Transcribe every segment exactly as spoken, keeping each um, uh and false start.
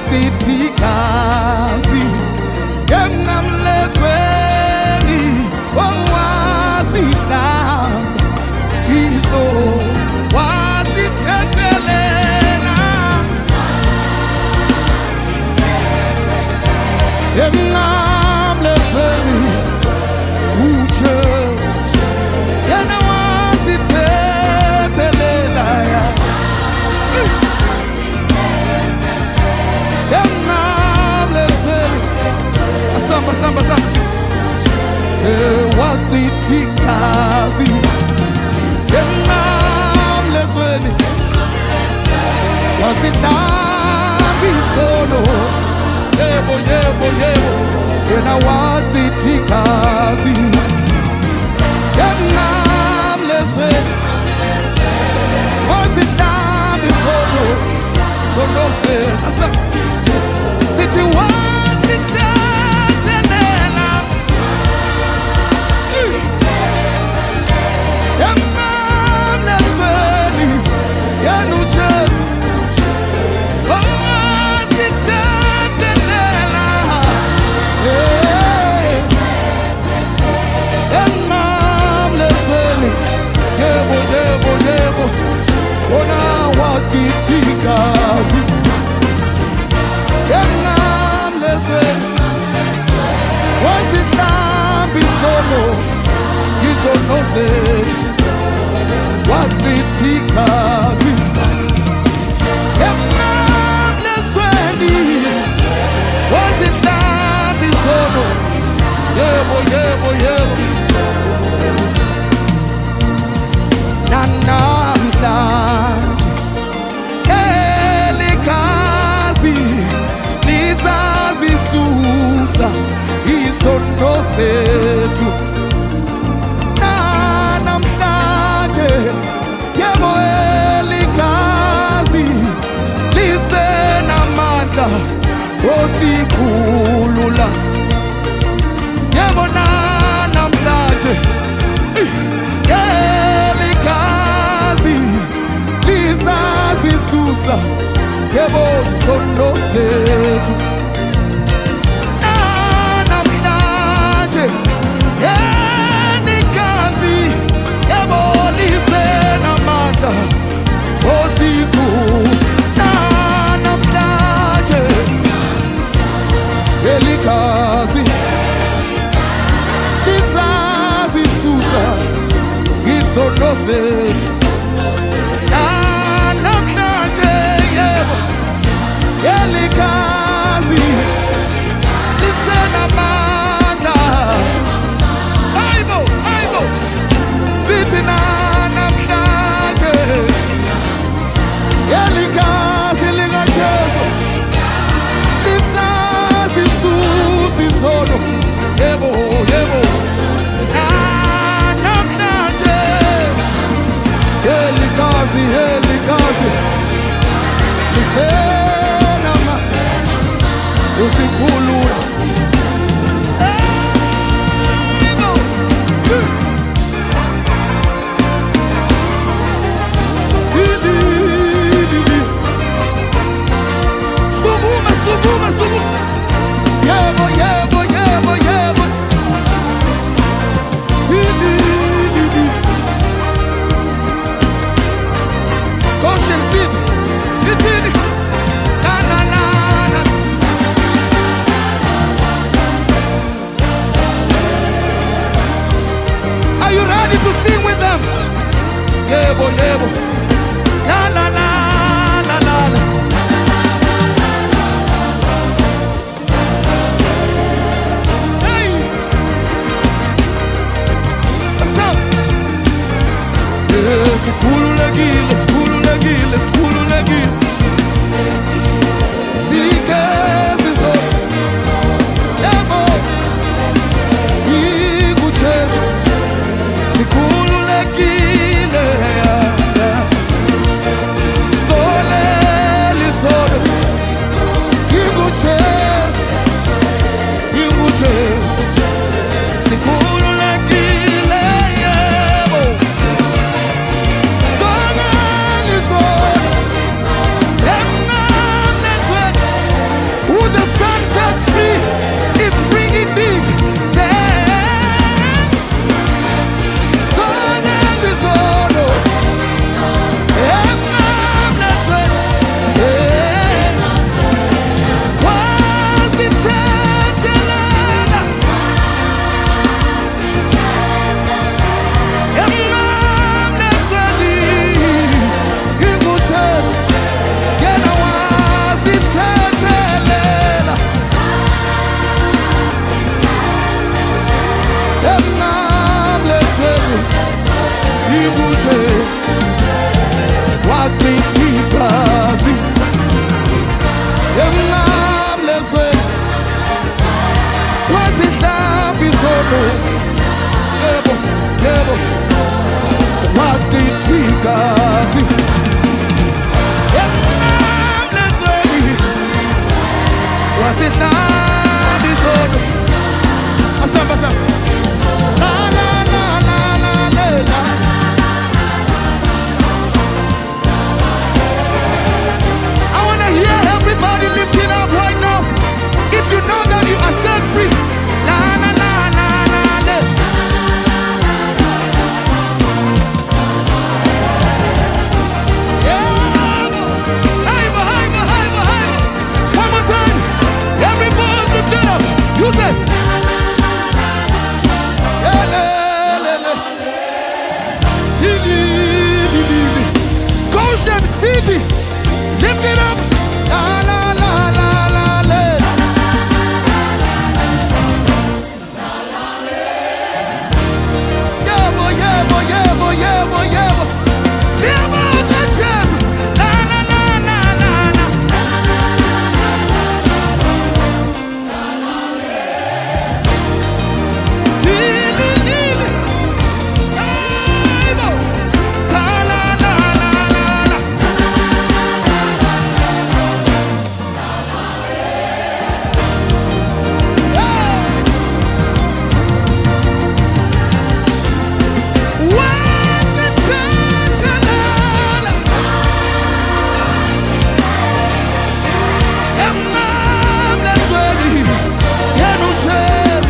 watitikazi emnamlesweni owazidam izo wasithethelela emnamlesweni uche yena wasithethelela ya Samba, samba, samba. Watitikazi emnamlesweni wasidlambi sono yebo yebo yebo yena watitikazi emnamlesweni wasidlambi sono sono se asa sithi wasita Watitikazi emnamlesweni wasidlambi sono izono zethu watitikazi emnamlesweni wasidlambi sono yebo yebo yebo nanamhlanje Susa isono zethu namhlanje yebo elikazi lisenamandla osikhulula yebo namhlanje elikazi lisasisusa yebo isono zethu Elikazi yabolise namandla osikhulula namhlanje elikazi lisasisusa isono zethu namhlanje yebo elikazi lisenamandla aibo aibo sithi namhlanje elikazi likaJesu lisasisusa isono yebo yebo namhlanje elikazi elikazi lisenama usikhulula Suguma, suguma, suguma. Yebo, yebo, yebo, yebo. Tini, tini. Goshen City, tini. Na na na na. city. Lift it up. La la la la la la. Yeah boy, yeah boy, yeah boy, yeah boy, yeah boy. See about the chest. La la la la la la. Dili dili. Ay bo. Ta la la la la la. What's the time? And I'm less ready. Yeah, no chance.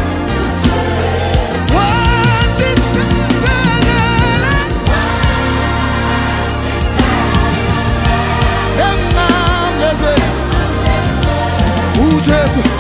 What's the time? And I'm less ready. Ooh, Jesus.